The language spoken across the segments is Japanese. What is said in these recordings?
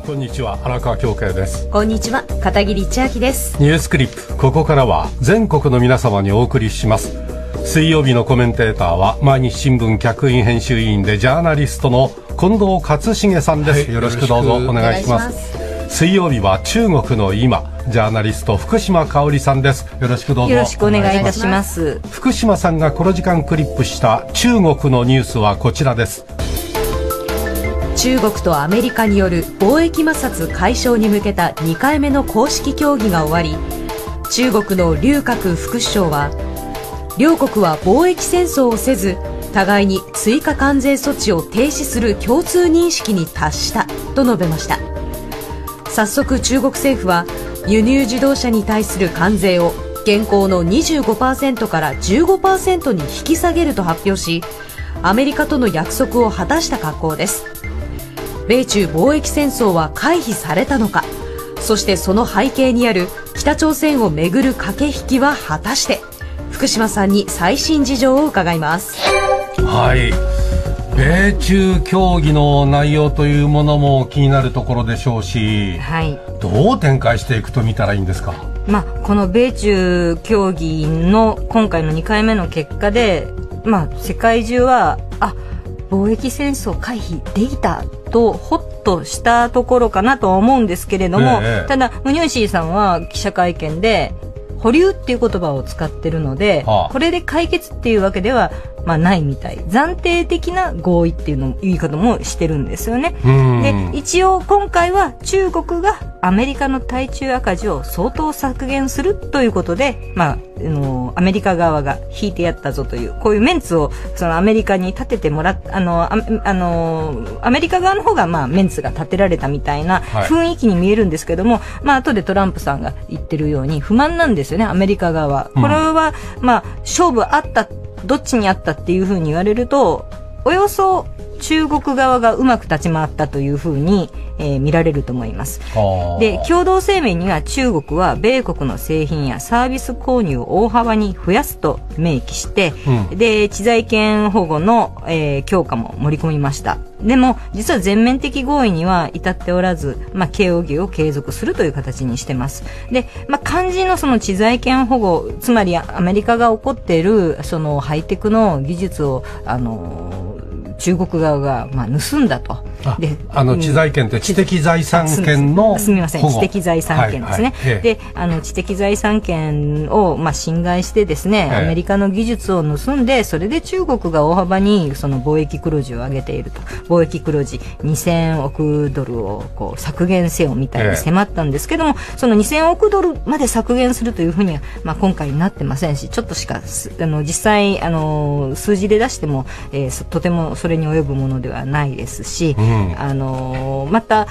こんにちは、荒川京慶です。 こんにちは、片桐千秋です。 ニュースクリップ、ここからは全国の皆様にお送りします。水曜日のコメンテーターは毎日新聞客員編集委員でジャーナリストの近藤克重さんです、はい、よろしくどうぞお願いします。水曜日は中国の今、ジャーナリスト福島香織さんです。よろしくどうぞよろしくお願いいたします。 福島さんがこの時間クリップした中国のニュースはこちらです。 中国とアメリカによる貿易摩擦解消に向けた2回目の公式協議が終わり、中国の劉鶴副首相は、両国は貿易戦争をせず互いに追加関税措置を停止する共通認識に達したと述べました。早速中国政府は輸入自動車に対する関税を現行の 25% から 15% に引き下げると発表し、アメリカとの約束を果たした格好です。米中貿易戦争は回避されたのか、そしてその背景にある北朝鮮をめぐる駆け引きは果たして。福島さんに最新事情を伺います。 はい、米中協議の内容というものも気になるところでしょうし、 はい、 どう展開していくと見たらいいんですか。 この米中協議の今回の2回目の結果で、世界中は貿易戦争回避できたとホッとしたところかなとは思うんですけれども、ただムニューシーさんは記者会見で保留っていう言葉を使ってるので、これで解決っていうわけではないみたい。暫定的な合意っていうの言い方もしてるんですよね。で、一応今回は中国がアメリカの対中赤字を相当削減するということで、アメリカ側が引いてやったぞという、こういうメンツをそのアメリカに立ててもらっアメリカ側の方がメンツが立てられたみたいな雰囲気に見えるんですけども、後でトランプさんが言ってるように不満なんですよね、アメリカ側は。これは勝負あったどっちにあったっていうふうに言われると、およそ中国側がうまく立ち回ったというふうに、見られると思います。で、共同声明には中国は米国の製品やサービス購入を大幅に増やすと明記して、で、知財権保護の、強化も盛り込みました。でも実は全面的合意には至っておらず、協議を継続するという形にしてます。で、肝心のその知財権保護、つまりアメリカが起こっているそのハイテクの技術を中国側が盗んだと。で、 知財権って知的財産権の保護。 すみません、知的財産権ですね。で、知的財産権を侵害してですね、アメリカの技術を盗んで、それで中国が大幅にその貿易黒字を上げていると。貿易黒字2000億ドルをこう削減せよみたいに迫ったんですけども、その2000億ドルまで削減するというふうには、今回なってませんし、ちょっとしか実際数字で出しても、とてもそれに及ぶものではないですし、また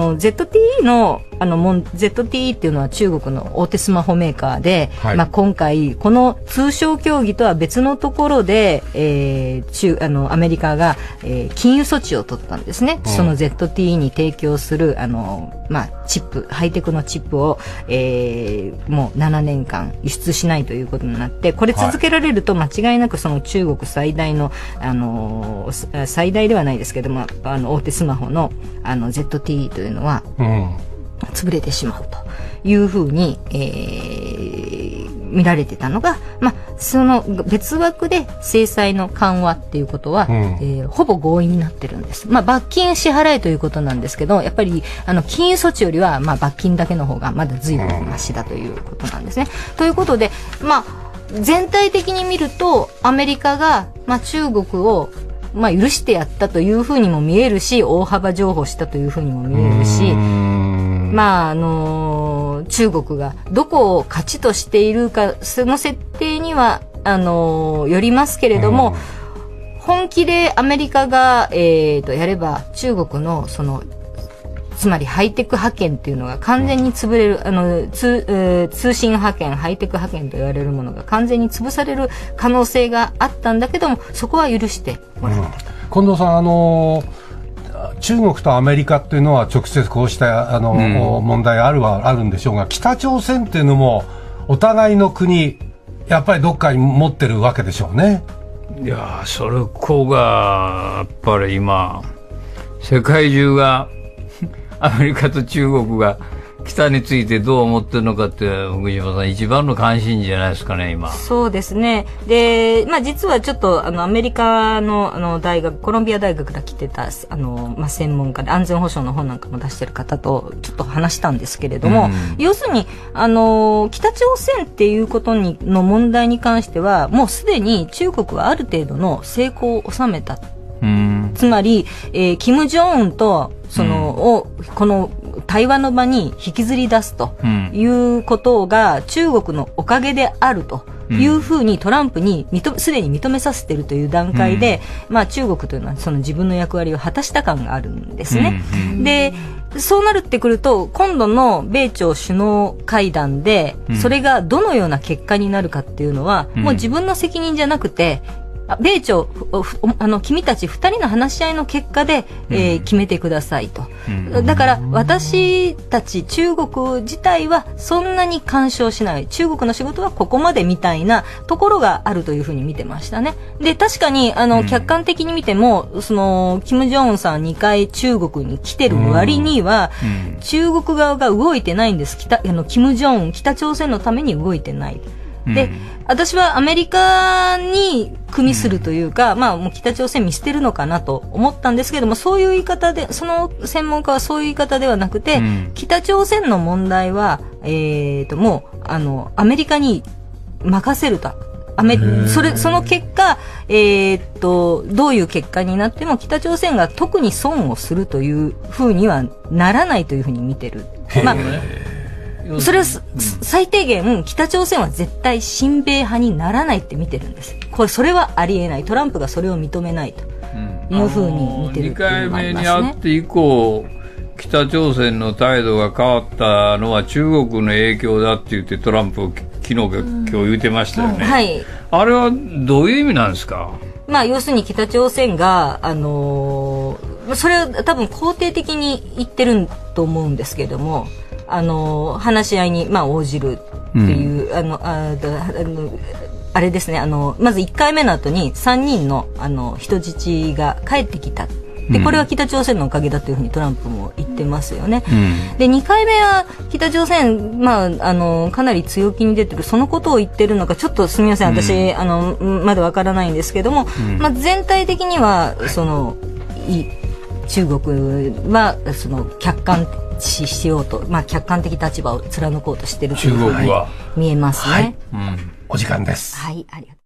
ZTE のZTE っていうのは中国の大手スマホメーカーで、今回この通商協議とは別のところで、アメリカが、禁輸措置を取ったんですね。その ZTE に提供するチップ、ハイテクのチップを、もう7年間輸出しないということになって、これ続けられると間違いなくその中国最大の最大ではないですけども、大手スマホのZTE というのは、潰れてしまうというふうに、見られてたのが、その別枠で制裁の緩和っていうことは、ほぼ合意になってるんです。罰金支払いということなんですけど、やっぱり禁輸措置よりは罰金だけの方がまだ随分マシだということなんですね。ということで、全体的に見るとアメリカが中国を許してやったというふうにも見えるし、大幅譲歩したというふうにも見えるし、中国がどこを勝ちとしているか、その設定にはよりますけれども、本気でアメリカがやれば中国のそのつまりハイテク覇権っていうのが完全に潰れる、通信覇権、ハイテク覇権と言われるものが完全に潰される可能性があったんだけども、そこは許してもらった。 近藤さん、中国とアメリカっていうのは直接こうした問題あるんでしょうが、北朝鮮っていうのもお互いの国やっぱりどっかに持ってるわけでしょうね。 いや、それこがやっぱり今世界中がアメリカと中国が北についてどう思ってるのかって、福島さん、一番の関心じゃないですかね、今。 そうですね。で、実はちょっと、アメリカの、大学、コロンビア大学から来てた、専門家で安全保障の本なんかも出してる方と、ちょっと話したんですけれども、要するに、北朝鮮っていうことの問題に関しては、もうすでに中国はある程度の成功を収めた。つまり、金正恩と、この対話の場に引きずり出すということが中国のおかげであるというふうにトランプにすでに認めさせているという段階で、中国というのはその自分の役割を果たした感があるんですね。で、そうなるってくると、今度の米朝首脳会談で、それがどのような結果になるかっていうのは、もう自分の責任じゃなくて、米朝、君たち二人の話し合いの結果で、決めてくださいと。だから、私たち中国自体はそんなに干渉しない。中国の仕事はここまでみたいなところがあるというふうに見てましたね。で、確かに、客観的に見ても、金正恩さん2回中国に来てる割には、中国側が動いてないんです。金正恩、北朝鮮のために動いてない。で、私はアメリカに組みするというか、もう北朝鮮見捨てるのかなと思ったんですけども、そういう言い方で、その専門家はそういう言い方ではなくて、北朝鮮の問題は、もう、アメリカに任せると。その結果、どういう結果になっても北朝鮮が特に損をするというふうにはならないというふうに見てる。それは最低限北朝鮮は絶対親米派にならないって見てるんです。それはありえない。トランプがそれを認めないというふうに見てるっていうのがありますね。 2回目に会って以降、北朝鮮の態度が変わったのは中国の影響だって言ってトランプ昨日か今日言ってましたよね。はい。あれはどういう意味なんですか？ 要するに北朝鮮がそれは多分肯定的に言ってると思うんですけども。話し合いに、応じるっていう、あれですね、まず1回目の後に3人の、人質が帰ってきた。で、これは北朝鮮のおかげだというふうにトランプも言ってますよね。で、2回目は北朝鮮、かなり強気に出てる、そのことを言ってるのか、ちょっとすみません、私、まだわからないんですけども、全体的には、中国は、客観視しようと、客観的立場を貫こうとしているというふうに見えますね。 お時間です。 はい、ありがとう。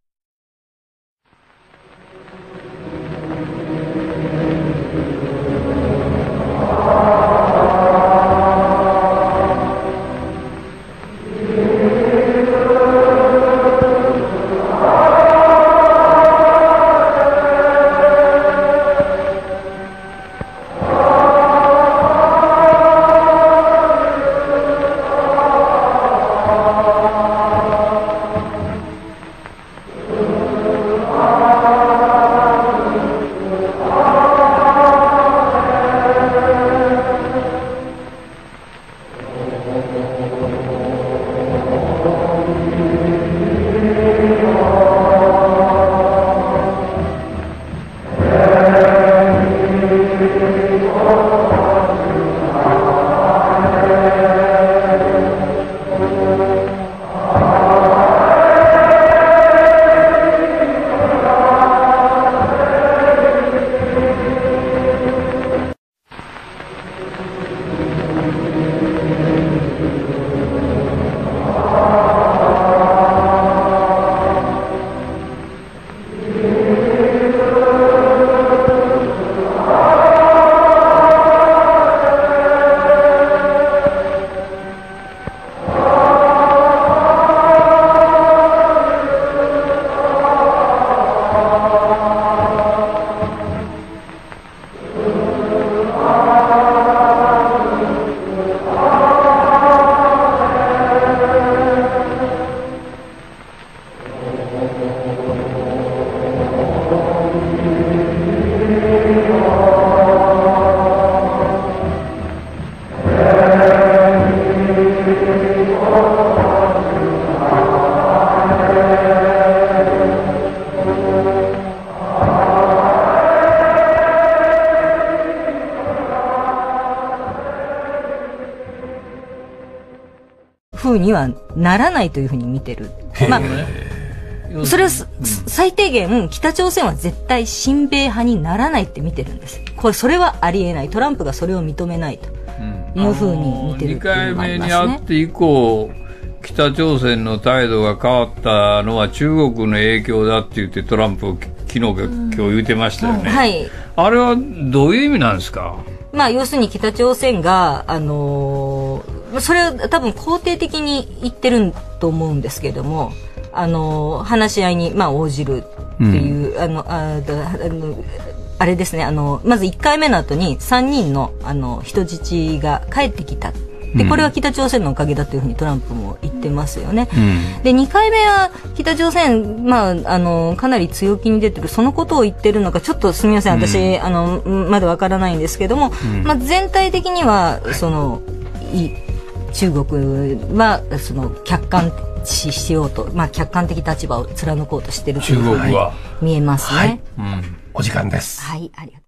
ふうにはならないというふうに見てる。まあそれは最低限北朝鮮は絶対親米派にならないって見てるんです。それはありえない。トランプがそれを認めないというふうに見てるっていうのもありますね。 2回目に会って以降北朝鮮の態度が変わったのは中国の影響だって言ってトランプ昨日今日言ってましたよね、はい、あれはどういう意味なんですか？ まあ、要するに北朝鮮が、それは多分肯定的に言ってると思うんですけども、話し合いに、まあ、応じるっていう、あれですね、まず1回目の後に3人の、人質が帰ってきた。でこれは北朝鮮のおかげだというふうにトランプも言ってますよね、で2回目は北朝鮮、まあ、かなり強気に出てる、そのことを言ってるのかちょっとすみません私、まだわからないんですけども、まあ、全体的には中国は客観視しようと、まあ、客観的立場を貫こうとしているというふうに見えますね、 はい、お時間です。 はい、ありがとう。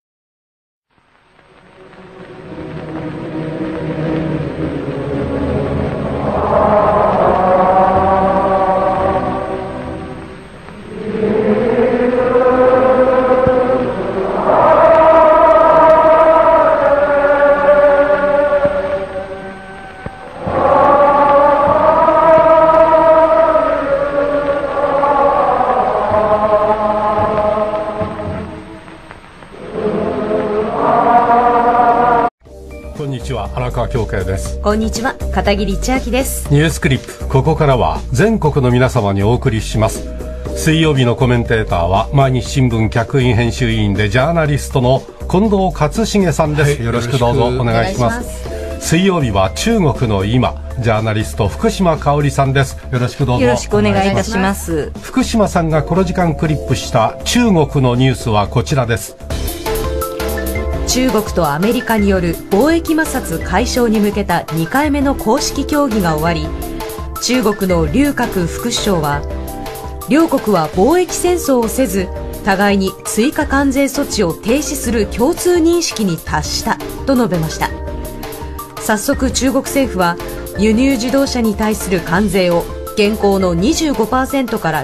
荒川京慶です。 こんにちは、片桐千秋です。 ニュースクリップ、ここからは全国の皆様にお送りします。水曜日のコメンテーターは毎日新聞客員編集委員でジャーナリストの近藤克重さんです、はい、よろしくどうぞお願いします。水曜日は中国の今、ジャーナリスト福島香織さんです。よろしくどうぞよろしくお願いいたします。 福島さんがこの時間クリップした中国のニュースはこちらです。 中国とアメリカによる貿易摩擦解消に向けた2回目の公式協議が終わり、中国の劉鶴副首相は、両国は貿易戦争をせず互いに追加関税措置を停止する共通認識に達したと述べました。早速中国政府は輸入自動車に対する関税を現行の 25% から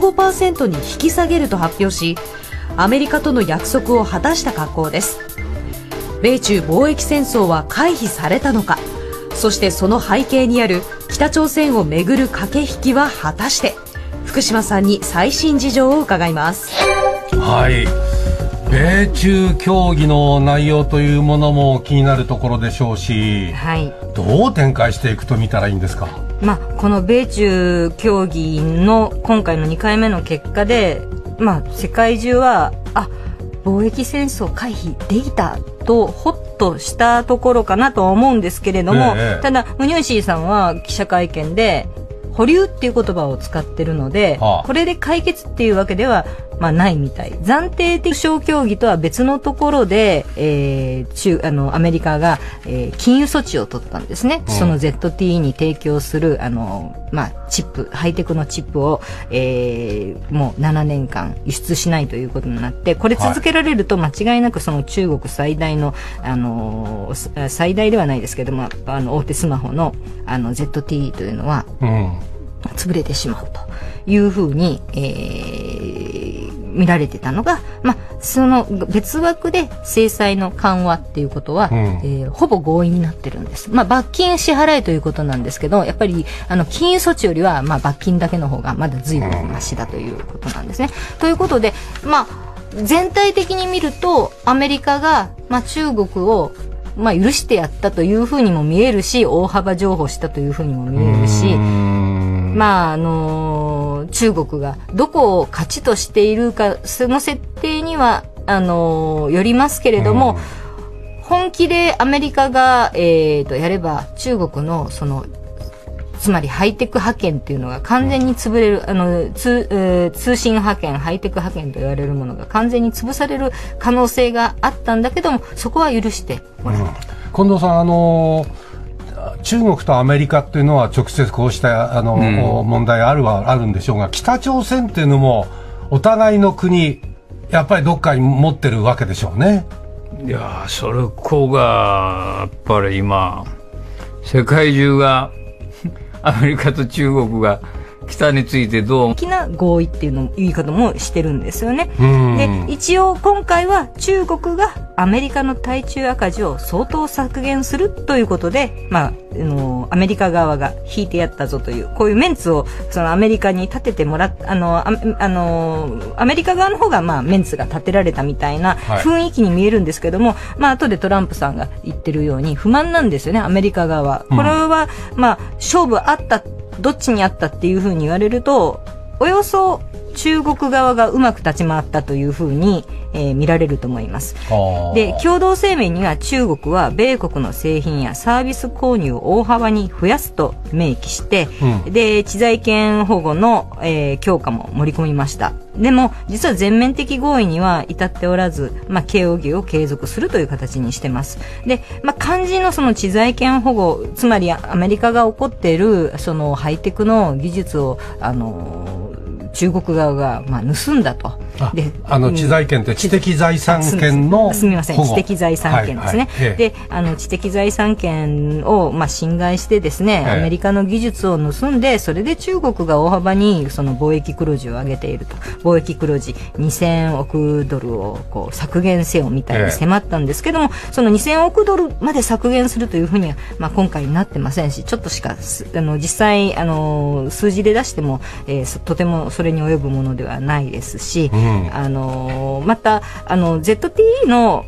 15% に引き下げると発表し、アメリカとの約束を果たした格好です。米中貿易戦争は回避されたのか、そしてその背景にある北朝鮮をめぐる駆け引きは果たして、福島さんに最新事情を伺います。 はい、米中協議の内容というものも気になるところでしょうし、はい、どう展開していくと見たらいいんですか？ まあ、この米中協議の今回の2回目の結果で、まあ、世界中は貿易戦争回避できたとホッとしたところかなと思うんですけれども、ただムニューシーさんは記者会見で保留っていう言葉を使ってるので、これで解決っていうわけでは、まあ、ないみたい。暫定的小協議とは別のところで、アメリカが、禁輸措置を取ったんですね、その ZTE に提供するまあ、チップ、ハイテクのチップを、もう7年間輸出しないということになって、これ続けられると間違いなくその中国最大の、最大ではないですけども、大手スマホの、ZTE というのは、潰れてしまうというふうに、見られてたのが、まあ、その別枠で制裁の緩和っていうことは、ほぼ合意になってるんです。まあ、罰金支払いということなんですけど、やっぱり禁輸措置よりは、まあ、罰金だけの方がまだ随分マシだということなんですね。ということで、まあ、全体的に見るとアメリカが、まあ、中国をまあ、許してやったというふうにも見えるし、大幅譲歩したというふうにも見えるし、まあ中国がどこを勝ちとしているか、その設定にはよりますけれども、本気でアメリカが、やれば中国のつまりハイテク覇権っていうのが完全に潰れる、通信覇権、ハイテク覇権と言われるものが完全に潰される可能性があったんだけども、そこは許してもらった。 近藤さん、中国とアメリカっていうのは直接こうした問題あるんでしょうが、北朝鮮っていうのもお互いの国やっぱりどっかに持ってるわけでしょうね。 いや、それこがやっぱり今世界中がアメリカと中国が北についてどう大きな合意っていうの言い方もしてるんですよね。で一応今回は中国がアメリカの対中赤字を相当削減するということで、アメリカ側が引いてやったぞというこういうメンツをそのアメリカに立ててもらっアメリカ側の方がメンツが立てられたみたいな雰囲気に見えるんですけども、後でトランプさんが言ってるように不満なんですよね、アメリカ側は。これは勝負あったどっちにあったっていうふうに言われるとおよそ中国側がうまく立ち回ったというふうに、見られると思います。で共同声明には中国は米国の製品やサービス購入を大幅に増やすと明記して、で知財権保護の、強化も盛り込みました。でも実は全面的合意には至っておらず、協議を継続するという形にしてます。で、肝心のその知財権保護、つまりアメリカが起こっているそのハイテクの技術を中国側が盗んだと。 で知財権って知的財産権の保護。 すみません、知的財産権ですね。で知的財産権を侵害してですね、アメリカの技術を盗んでそれで中国が大幅にその貿易黒字を上げていると。貿易黒字2000億ドルをこう削減せよみたいに迫ったんですけども、その2000億ドルまで削減するというふうには、今回なってませんし、ちょっとしか実際数字で出しても、とてもそれに及ぶものではないですし、またZTE の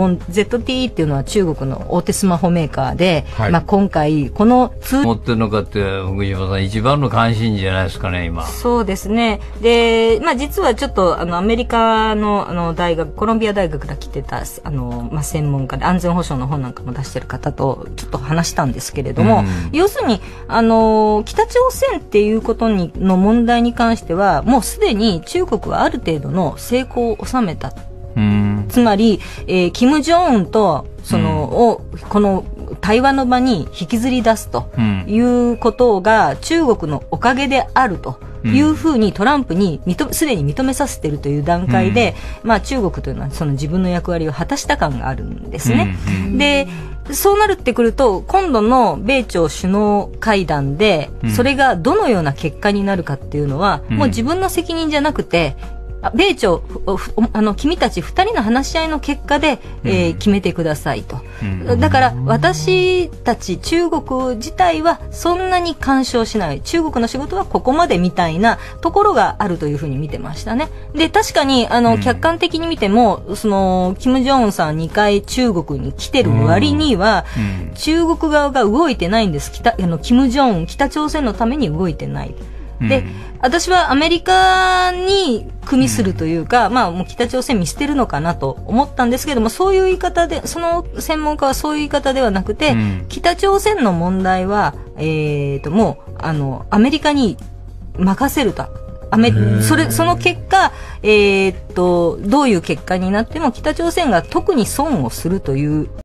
ZTE っていうのは中国の大手スマホメーカーで、今回この持ってるのかって福島さん一番の関心じゃないですかね今。 そうですね。で実はちょっとアメリカの大学コロンビア大学から来てた専門家で安全保障の本なんかも出してる方とちょっと話したんですけれども、要するに北朝鮮っていうことの問題に関してはもうすでに中国はある程度の成功を収めた。つまり、キム・ジョンウンとこの対話の場に引きずり出すということが中国のおかげであるというふうにトランプにすでに認めさせているという段階で、中国というのはその自分の役割を果たした感があるんですね。でそうなるってくると今度の米朝首脳会談でそれがどのような結果になるかっていうのは、もう自分の責任じゃなくて米朝君たち2人の話し合いの結果で、決めてくださいと。だから私たち中国自体はそんなに干渉しない、中国の仕事はここまでみたいなところがあるというふうに見てましたね。で確かに客観的に見てもそのキム・ジョンウンさん2回中国に来てる割には、中国側が動いてないんです。キム・ジョンウン北朝鮮のために動いてない。で私はアメリカに組みするというか、もう北朝鮮見捨てるのかなと思ったんですけども、そういう言い方でその専門家はそういう言い方ではなくて、北朝鮮の問題は、もうアメリカに任せると。その結果、どういう結果になっても北朝鮮が特に損をするという